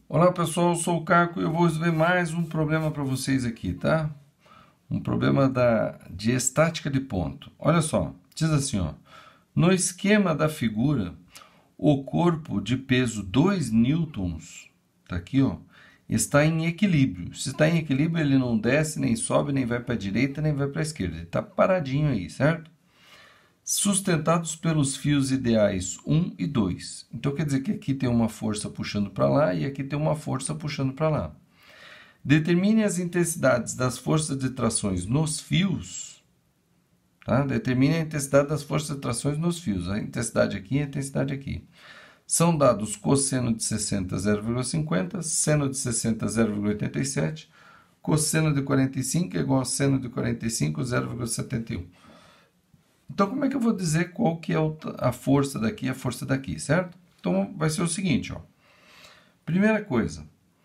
Olá pessoal, eu sou o Caco e eu vou resolver mais um problema para vocês aqui, tá? Um problema de estática de ponto. Olha só, diz assim, ó. No esquema da figura, o corpo de peso 2 newtons, tá aqui, ó, está em equilíbrio. Se está em equilíbrio, ele não desce, nem sobe, nem vai para a direita, nem vai para a esquerda. Ele está paradinho aí, certo? Sustentados pelos fios ideais 1 e 2. Então, quer dizer que aqui tem uma força puxando para lá e aqui tem uma força puxando para lá. Determine as intensidades das forças de trações nos fios. Tá? Determine a intensidade das forças de trações nos fios. A intensidade aqui e a intensidade aqui. São dados cosseno de 60, 0,50, seno de 60, 0,87, cosseno de 45 é igual a seno de 45, 0,71. Então, como é que eu vou dizer qual que é a força daqui e a força daqui, certo? Então, vai ser o seguinte, ó. Primeira coisa.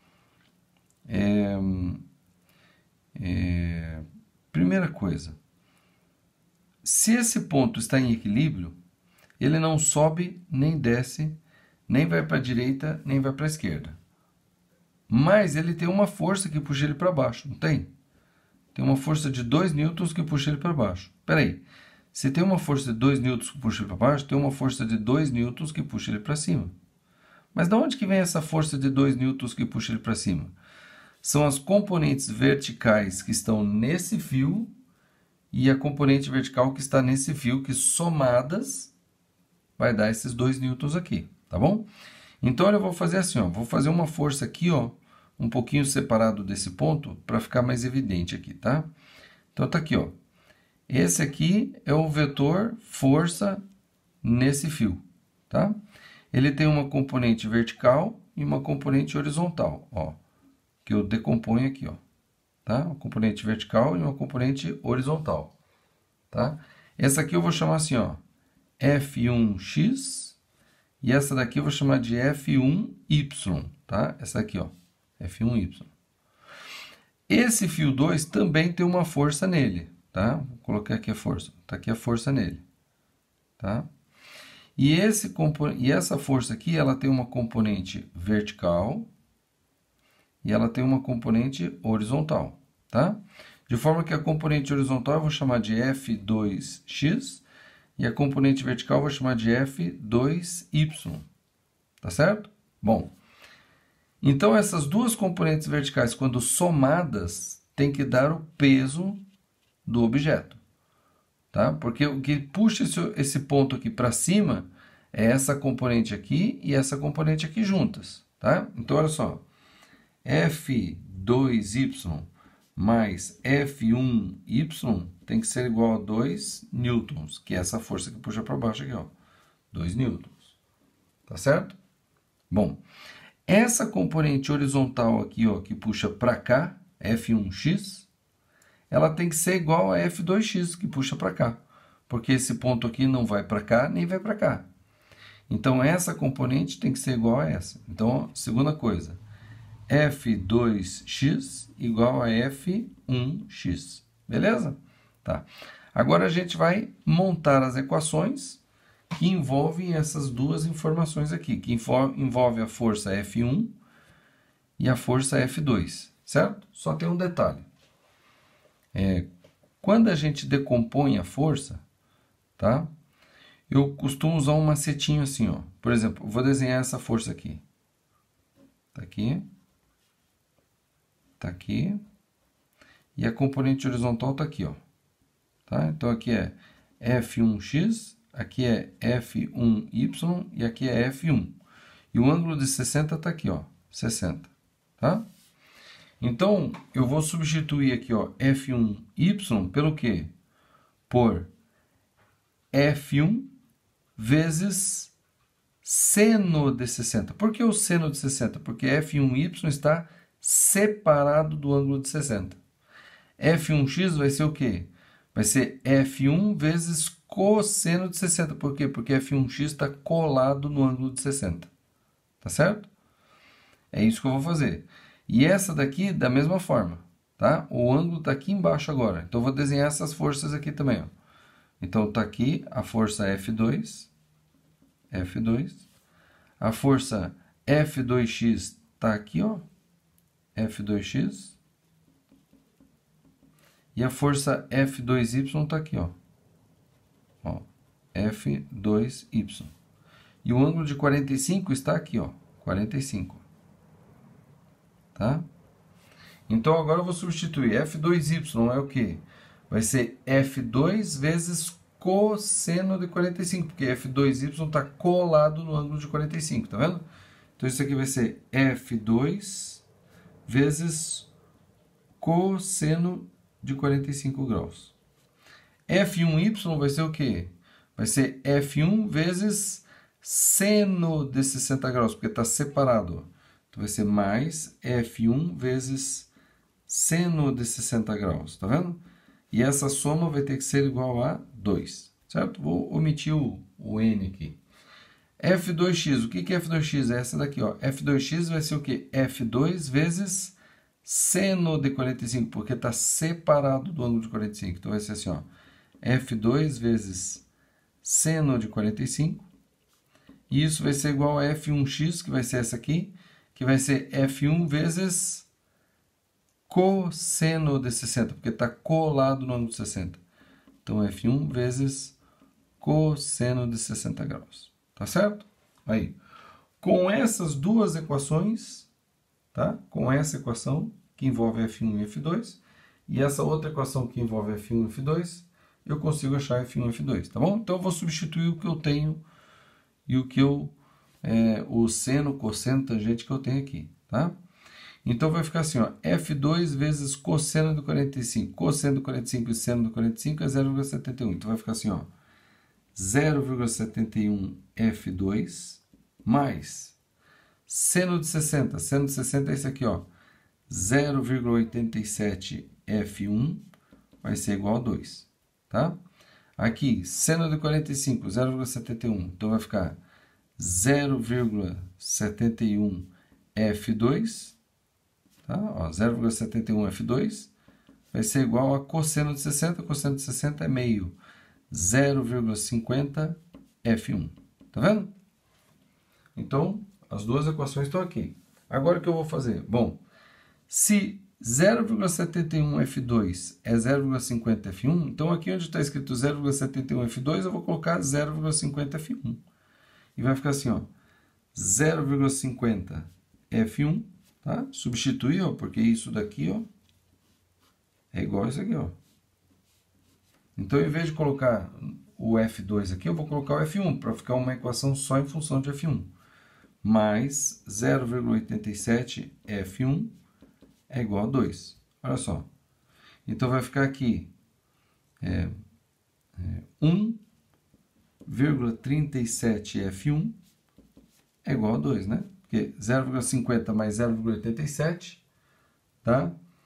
Primeira coisa. Se esse ponto está em equilíbrio, ele não sobe, nem desce, nem vai para a direita, nem vai para a esquerda. Mas ele tem uma força que puxa ele para baixo, não tem? Tem uma força de 2 newtons que puxa ele para baixo. Espera aí. Se tem uma força de 2 newtons que puxa ele para baixo, tem uma força de 2 newtons que puxa ele para cima. Mas de onde que vem essa força de 2 newtons que puxa ele para cima? São as componentes verticais que estão nesse fio e a componente vertical que está nesse fio, que somadas vai dar esses 2 newtons aqui, tá bom? Então, eu vou fazer assim, ó, vou fazer uma força aqui, ó, um pouquinho separado desse ponto, para ficar mais evidente aqui, tá? Então, tá aqui, ó. Esse aqui é o vetor força nesse fio, tá? Ele tem uma componente vertical e uma componente horizontal, ó, que eu decomponho aqui, ó, tá? Uma componente vertical e uma componente horizontal, tá? Essa aqui eu vou chamar assim, ó, F1x, e essa daqui eu vou chamar de F1y, tá? Essa aqui, ó, F1y. Esse fio 2 também tem uma força nele, tá? Vou colocar aqui a força. Tá aqui a força nele, tá? E essa força aqui, ela tem uma componente vertical e ela tem uma componente horizontal, tá? De forma que a componente horizontal eu vou chamar de F2x e a componente vertical eu vou chamar de F2y, tá certo? Bom, então essas duas componentes verticais, quando somadas, tem que dar o peso do objeto, tá? Porque o que puxa esse ponto aqui para cima é essa componente aqui e essa componente aqui juntas, tá? Então, olha só, F2y mais F1y tem que ser igual a 2 newtons, que é essa força que puxa para baixo aqui, ó, 2 newtons, tá certo? Bom, essa componente horizontal aqui, ó, que puxa para cá, F1x, ela tem que ser igual a F2x, que puxa para cá, porque esse ponto aqui não vai para cá, nem vai para cá. Então, essa componente tem que ser igual a essa. Então, segunda coisa, F2x igual a F1x. Beleza? Tá. Agora, a gente vai montar as equações que envolvem essas duas informações aqui, que envolve a força F1 e a força F2, certo? Só tem um detalhe. Quando a gente decompõe a força, tá? Eu costumo usar um macetinho assim, ó. Por exemplo, vou desenhar essa força aqui. Tá aqui. Tá aqui. E a componente horizontal tá aqui, ó. Tá? Então, aqui é F1x, aqui é F1y e aqui é F1. E o ângulo de 60 tá aqui, ó. 60, tá? Então, eu vou substituir aqui, ó, F1y pelo quê? Por F1 vezes seno de 60. Por que o seno de 60? Porque F1y está separado do ângulo de 60. F1x vai ser o quê? Vai ser F1 vezes cosseno de 60. Por quê? Porque F1x está colado no ângulo de 60. Tá certo? É isso que eu vou fazer. E essa daqui, da mesma forma, tá? O ângulo está aqui embaixo agora. Então, eu vou desenhar essas forças aqui também, ó. Então, está aqui a força F2. A força F2x está aqui, ó, F2x. E a força F2y está aqui, ó. F2y. E o ângulo de 45 está aqui, ó, 45. Tá? Então agora eu vou substituir F2y é o quê? Vai ser F2 vezes cosseno de 45, porque F2y está colado no ângulo de 45, tá vendo? Então isso aqui vai ser F2 vezes cosseno de 45 graus. F1y vai ser o quê? Vai ser F1 vezes seno de 60 graus, porque está separado. Então vai ser mais F1 vezes seno de 60 graus, tá vendo? E essa soma vai ter que ser igual a 2, certo? Vou omitir o N aqui. F2x, o que é F2x? É essa daqui, ó. F2x vai ser o quê? F2 vezes seno de 45, porque está separado do ângulo de 45. Então vai ser assim, ó. F2 vezes seno de 45. E isso vai ser igual a F1x, que vai ser essa aqui, que vai ser F1 vezes cosseno de 60, porque está colado no ângulo de 60. Então, F1 vezes cosseno de 60 graus. Tá certo? Aí, com essas duas equações, tá? Com essa equação que envolve F1 e F2, e essa outra equação que envolve F1 e F2, eu consigo achar F1 e F2, tá bom? Então, eu vou substituir o que eu tenho e o que o seno, cosseno, tangente que eu tenho aqui, tá? Então, vai ficar assim, ó, F2 vezes cosseno do 45. Cosseno do 45 e seno do 45 é 0,71. Então, vai ficar assim, ó, 0,71 F2 mais seno de 60. Seno de 60 é esse aqui, ó, 0,87 F1 vai ser igual a 2, tá? Aqui, seno de 45, 0,71. Então, vai ficar 0,71 F2, tá? 0,71 F2 vai ser igual a cosseno de 60. Cosseno de 60 é meio. 0,50 F1. Tá vendo? Então, as duas equações estão aqui. Agora o que eu vou fazer? Bom, se 0,71 F2 é 0,50 F1, então aqui onde está escrito 0,71 F2, eu vou colocar 0,50 F1. E vai ficar assim, ó, 0,50 F1, tá? Substituir, ó, porque isso daqui, ó, é igual a isso aqui, ó. Então, em vez de colocar o F2 aqui, eu vou colocar o F1, para ficar uma equação só em função de F1. Mais 0,87 F1 é igual a 2. Olha só. Então, vai ficar aqui 1,37 F1 é igual a 2, né? Porque 0,50 mais 0,87 tá?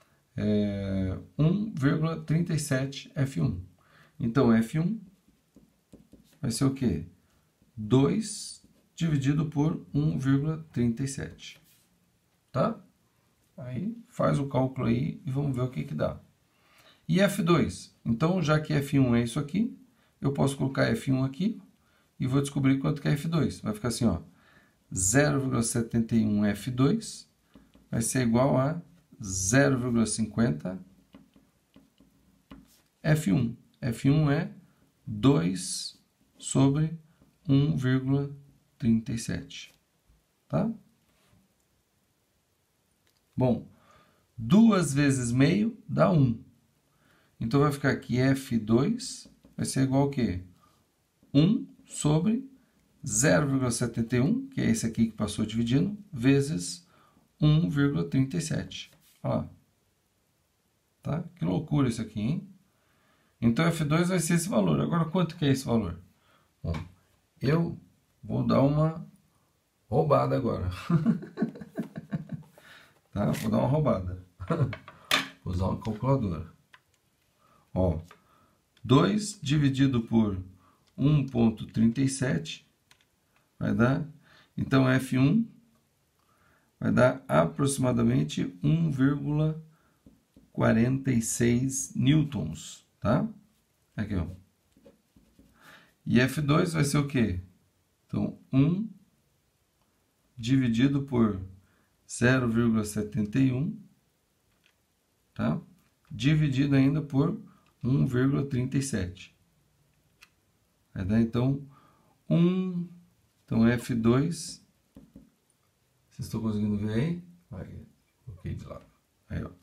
1,37 F1. Então, F1 vai ser o quê? 2 dividido por 1,37. Tá? Aí, faz o cálculo aí e vamos ver o que que dá. E F2? Então, já que F1 é isso aqui, eu posso colocar F1 aqui e vou descobrir quanto que é F2. Vai ficar assim, ó, 0,71 F2 vai ser igual a 0,50 F1. F1 é 2 sobre 1,37. Tá? Bom, 2 vezes meio dá 1. Então, vai ficar aqui F2 vai ser igual ao quê? 1 sobre 0,71, que é esse aqui que passou dividindo, vezes 1,37. Olha lá. Tá? Que loucura isso aqui, hein? Então, F2 vai ser esse valor. Agora, quanto que é esse valor? Bom, eu vou dar uma roubada agora. Tá? Vou dar uma roubada. Vou usar uma calculadora. Ó, 2 dividido por 1,37 vai dar... Então, F1 vai dar aproximadamente 1,46 newtons, tá? Aqui, ó. E F2 vai ser o quê? Então, 1 dividido por 0,71, tá? Dividido ainda por 1,37. Vai dar, então, 1... Então, F2... Vocês estão conseguindo ver aí? Aí, coloquei de lado. Aí, ó.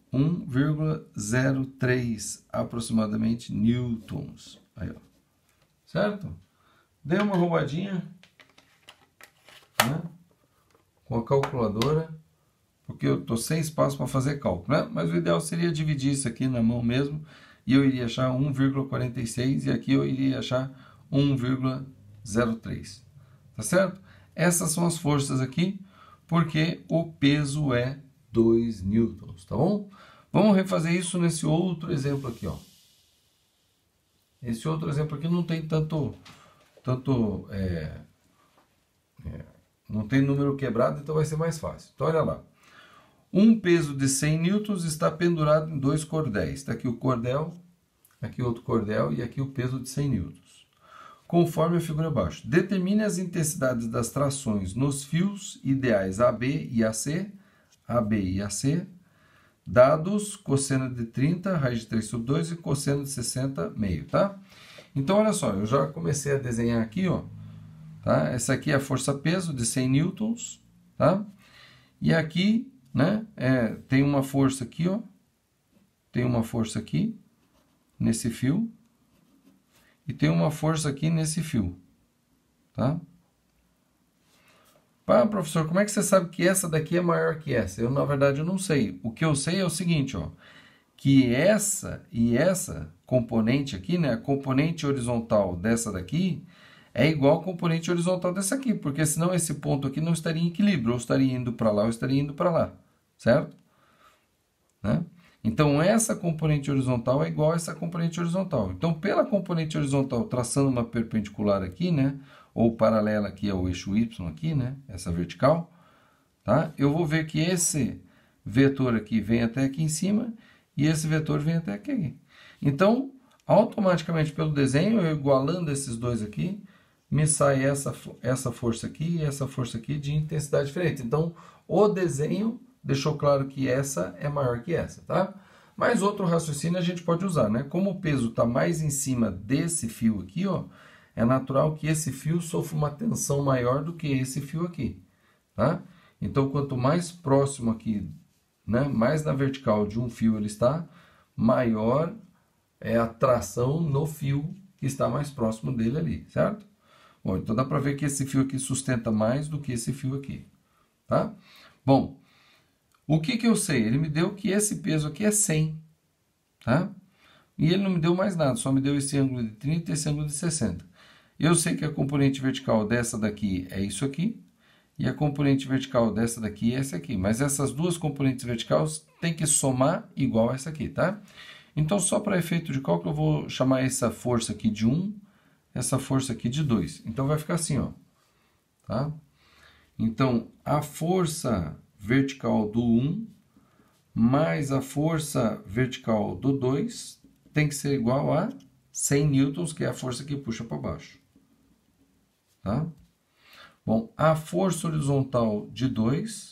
1,03 aproximadamente newtons. Aí, ó. Certo? Dei uma roubadinha, né, com a calculadora, porque eu estou sem espaço para fazer cálculo, né? Mas o ideal seria dividir isso aqui na mão mesmo, e eu iria achar 1,46 e aqui eu iria achar 1,03. Tá certo? Essas são as forças aqui, porque o peso é 2 newtons, tá bom? Vamos refazer isso nesse outro exemplo aqui, ó. Esse outro exemplo aqui não tem não tem número quebrado, então vai ser mais fácil. Então, olha lá. Um peso de 100 newtons está pendurado em 2 cordéis. Está aqui o cordel, aqui outro cordel e aqui o peso de 100 newtons. Conforme a figura abaixo. Determine as intensidades das trações nos fios ideais AB e AC, dados cosseno de 30, raiz de 3 sobre 2 e cosseno de 60, meio, tá? Então, olha só, eu já comecei a desenhar aqui, ó, tá? Essa aqui é a força-peso de 100 newtons, tá? E aqui, né, tem uma força aqui, ó, tem uma força aqui, nesse fio, e tem uma força aqui nesse fio, tá? Pá, professor, como é que você sabe que essa daqui é maior que essa? Eu, na verdade, eu não sei. O que eu sei é o seguinte, ó, que essa e essa componente aqui, né, a componente horizontal dessa daqui é igual à componente horizontal dessa aqui, porque senão esse ponto aqui não estaria em equilíbrio, ou estaria indo para lá, ou estaria indo para lá, certo? Né? Então, essa componente horizontal é igual a essa componente horizontal. Então, pela componente horizontal, traçando uma perpendicular aqui, né, ou paralela aqui ao eixo Y aqui, né, essa vertical, tá? Eu vou ver que esse vetor aqui vem até aqui em cima e esse vetor vem até aqui. Então, automaticamente pelo desenho, eu igualando esses dois aqui, me sai essa força aqui e essa força aqui de intensidade diferente. Então, o desenho deixou claro que essa é maior que essa, tá? Mas outro raciocínio a gente pode usar, né? Como o peso está mais em cima desse fio aqui, ó, é natural que esse fio sofra uma tensão maior do que esse fio aqui, tá? Então, quanto mais próximo aqui, né, mais na vertical de um fio ele está, maior é a tração no fio que está mais próximo dele ali, certo? Bom, então dá para ver que esse fio aqui sustenta mais do que esse fio aqui, tá? Bom, o que eu sei? Ele me deu que esse peso aqui é 100, tá? E ele não me deu mais nada, só me deu esse ângulo de 30 e esse ângulo de 60. Eu sei que a componente vertical dessa daqui é isso aqui, e a componente vertical dessa daqui é essa aqui. Mas essas duas componentes verticais tem que somar igual a essa aqui, tá? Então, só para efeito de cálculo, eu vou chamar essa força aqui de 1, essa força aqui de 2. Então, vai ficar assim, ó, tá? Então, a força vertical do 1 mais a força vertical do 2 tem que ser igual a 100 newtons, que é a força que puxa para baixo. Tá? Bom, a força horizontal de 2,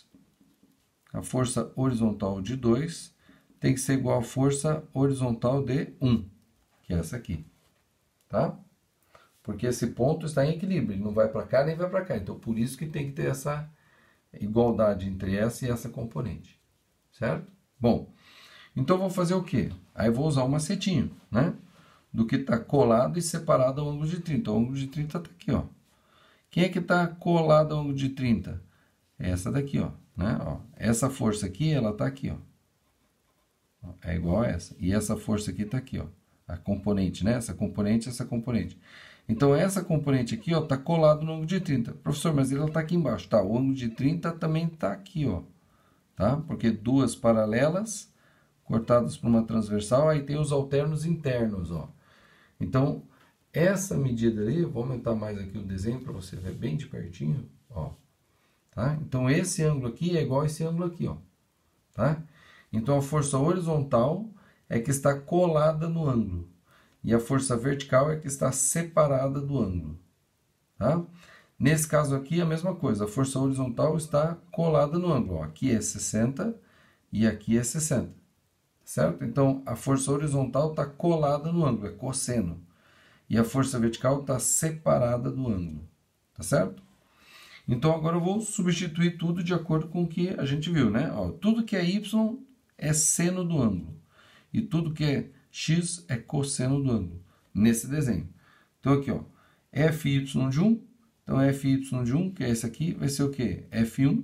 tem que ser igual à força horizontal de 1, que é essa aqui. Tá? Porque esse ponto está em equilíbrio, ele não vai para cá nem vai para cá. Então, por isso que tem que ter essa igualdade entre essa e essa componente. Certo? Bom, então eu vou fazer o quê? Aí eu vou usar um macetinho, né? Do que está colado e separado ao ângulo de 30. O ângulo de 30 está aqui, ó. Quem é que está colado ao ângulo de 30? Essa daqui, ó, né? Ó, essa força aqui, ela está aqui, ó. É igual a essa. E essa força aqui está aqui, ó. A componente, né? Essa componente, essa componente. Então, essa componente aqui, ó, está colado no ângulo de 30. Professor, mas ele está aqui embaixo. Tá, o ângulo de 30 também está aqui, ó. Tá? Porque duas paralelas cortadas por uma transversal, aí tem os alternos internos, ó. Então, essa medida ali, vou aumentar mais aqui o desenho para você ver bem de pertinho, ó. Tá? Então, esse ângulo aqui é igual a esse ângulo aqui, ó. Tá? Então, a força horizontal é que está colada no ângulo. E a força vertical é que está separada do ângulo. Tá? Nesse caso aqui, a mesma coisa. A força horizontal está colada no ângulo. Ó, aqui é 60 e aqui é 60. Certo? Então, a força horizontal está colada no ângulo, é cosseno. E a força vertical está separada do ângulo. Tá certo? Então, agora eu vou substituir tudo de acordo com o que a gente viu, né? Ó, tudo que é y é seno do ângulo. E tudo que é x é cosseno do ângulo. Nesse desenho. Então, aqui, ó. Fy de 1. Então, Fy de 1, que é esse aqui, vai ser o quê? F1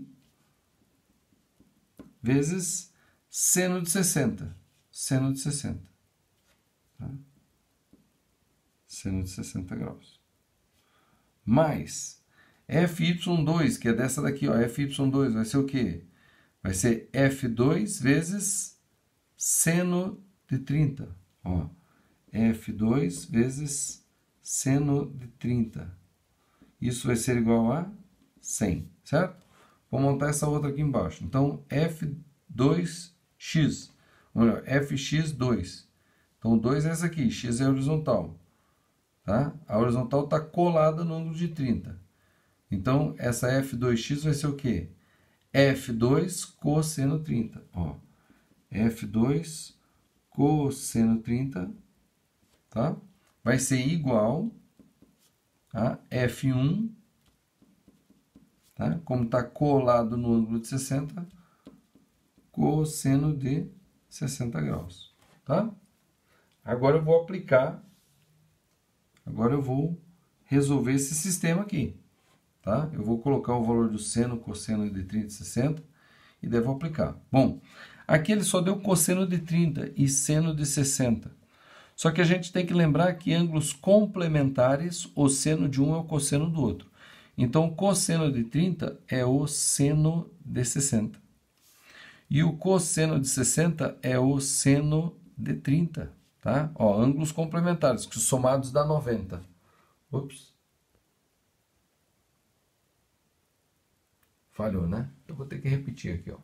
vezes seno de 60. Seno de 60. Tá? Seno de 60 graus. Mais Fy2, que é dessa daqui, ó. Fy2 vai ser o quê? Vai ser F2 vezes seno de 30. Ó. F2 vezes seno de 30. Isso vai ser igual a 100, certo? Vou montar essa outra aqui embaixo. Então, F2x. Olha, Fx2. Então, 2 é essa aqui, x é horizontal. Tá? A horizontal está colada no ângulo de 30. Então, essa F2x vai ser o quê? F2 cosseno 30. Ó, F2 cosseno 30, tá? Vai ser igual a F1, tá? Como está colado no ângulo de 60, cosseno de 60 graus, tá? Agora eu vou aplicar, agora eu vou resolver esse sistema aqui, tá? Eu vou colocar o valor do seno, cosseno de 30 e 60 e devo aplicar. Bom, aqui ele só deu cosseno de 30 e seno de 60. Só que a gente tem que lembrar que ângulos complementares, o seno de um é o cosseno do outro. Então, o cosseno de 30 é o seno de 60. E o cosseno de 60 é o seno de 30, tá? Ó, ângulos complementares, que somados dá 90. Ops. Falhou, né? Eu vou ter que repetir aqui, ó.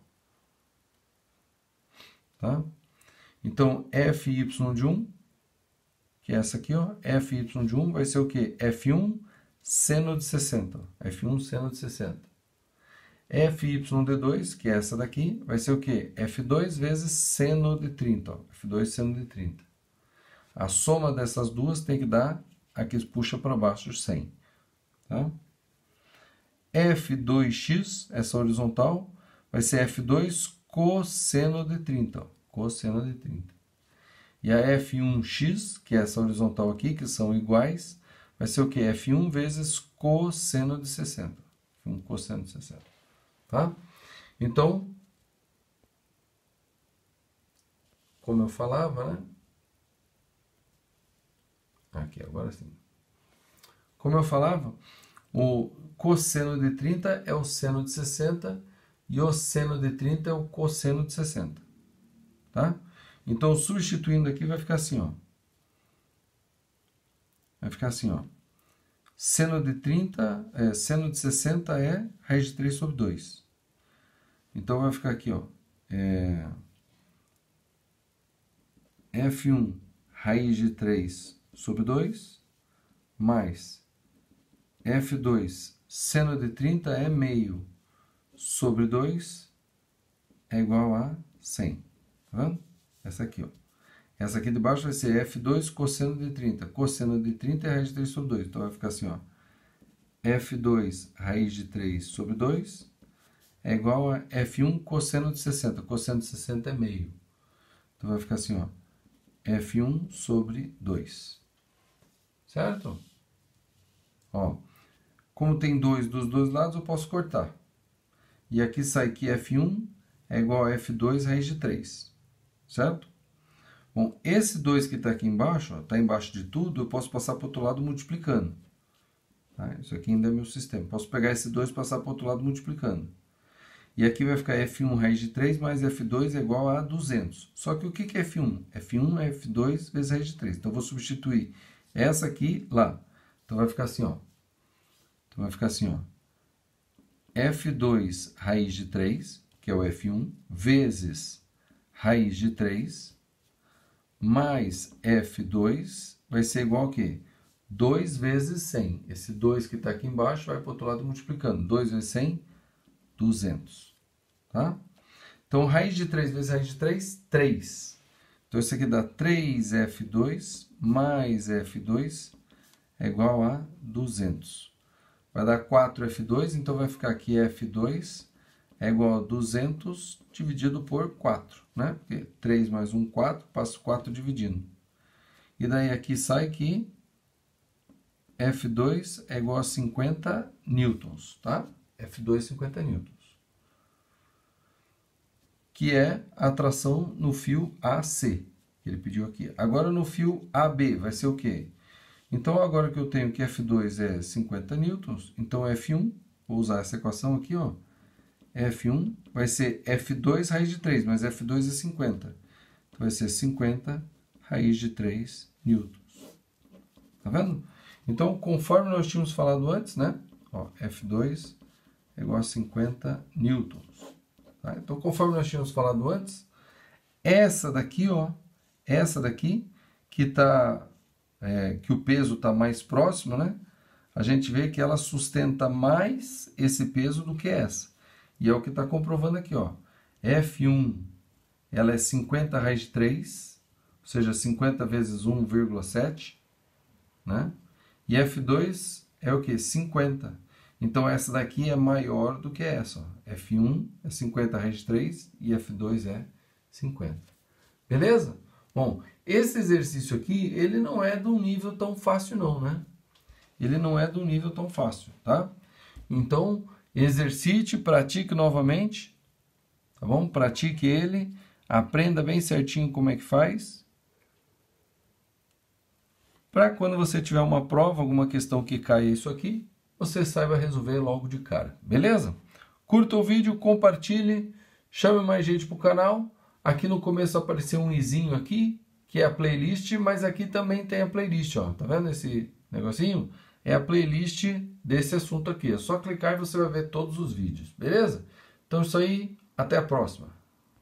Tá? Então, Fy de 1, que é essa aqui, ó, Fy de 1 vai ser o quê? F1 seno de 60. F1 seno de 60. Fy de 2, que é essa daqui, vai ser o quê? F2 vezes seno de 30. Ó. F2 seno de 30. A soma dessas duas tem que dar a que puxa para baixo 100. Tá? F2x, essa horizontal, vai ser F2 cosseno de 30. Ó. Cosseno de 30. E a F1x, que é essa horizontal aqui, que são iguais, vai ser o quê? F1 vezes cosseno de 60. F1 cosseno de 60. Tá? Então, como eu falava, né? Aqui, agora sim. Como eu falava, o cosseno de 30 é o seno de 60 e o seno de 30 é o cosseno de 60. Tá? Então, substituindo aqui, vai ficar assim, ó. Vai ficar assim, ó. Seno de 30, seno de 60 é raiz de 3 sobre 2. Então, vai ficar aqui, ó. F1 raiz de 3 sobre 2, mais F2 seno de 30 é meio sobre 2 é igual a 100. Tá vendo? Essa aqui, ó. Essa aqui de baixo vai ser F2 cosseno de 30. Cosseno de 30 é raiz de 3 sobre 2. Então, vai ficar assim, ó. F2 raiz de 3 sobre 2 é igual a F1 cosseno de 60. Cosseno de 60 é meio. Então, vai ficar assim, ó. F1 sobre 2. Certo? Ó. Como tem 2 dos dois lados, eu posso cortar. E aqui sai que F1 é igual a F2 raiz de 3. Certo? Bom, esse 2 que está aqui embaixo, está embaixo de tudo, eu posso passar para o outro lado multiplicando. Tá? Isso aqui ainda é meu sistema. Posso pegar esse 2 e passar para o outro lado multiplicando. E aqui vai ficar F1 raiz de 3 mais F2 é igual a 200. Só que o que é F1? F1 é F2 vezes raiz de 3. Então, eu vou substituir essa aqui lá. Então, vai ficar assim, ó. Então, vai ficar assim, ó. F2 raiz de 3, que é o F1, vezes raiz de 3, mais F2 vai ser igual a quê? 2 vezes 100. Esse 2 que está aqui embaixo vai para o outro lado multiplicando. 2 vezes 100, 200. Tá? Então, raiz de 3 vezes raiz de 3, 3. Então, isso aqui dá 3F2 mais F2 é igual a 200. Vai dar 4F2, então vai ficar aqui F2 é igual a 200 dividido por 4, né? Porque 3 mais 1, 4, passo 4 dividindo. E daí aqui sai que F2 é igual a 50 newtons, tá? F2, 50 newtons. Que é a atração no fio AC, que ele pediu aqui. Agora no fio AB vai ser o quê? Então agora que eu tenho que F2 é 50 newtons, então F1, vou usar essa equação aqui, ó. F1 vai ser F2 raiz de 3, mas F2 é 50. Então vai ser 50 raiz de 3 newtons. Tá vendo? Então, conforme nós tínhamos falado antes, né? Ó, F2 é igual a 50 newtons. Tá? Então, conforme nós tínhamos falado antes, essa daqui, ó, essa daqui, que que o peso está mais próximo, né? A gente vê que ela sustenta mais esse peso do que essa. E é o que está comprovando aqui, ó. F1, ela é 50 raiz de 3, ou seja, 50 vezes 1,7, né? E F2 é o que? 50. Então, essa daqui é maior do que essa, ó. F1 é 50 raiz de 3 e F2 é 50. Beleza? Bom, esse exercício aqui, ele não é de um nível tão fácil não, né? Ele não é de um nível tão fácil, tá? Então, exercite, pratique novamente, tá bom? Pratique ele, aprenda bem certinho como é que faz. Para quando você tiver uma prova, alguma questão que caia isso aqui, você saiba resolver logo de cara, beleza? Curta o vídeo, compartilhe, chame mais gente para o canal. Aqui no começo apareceu um izinho aqui, que é a playlist, mas aqui também tem a playlist, ó. Tá vendo esse negocinho? É a playlist desse assunto aqui. É só clicar e você vai ver todos os vídeos, beleza? Então, isso aí, até a próxima.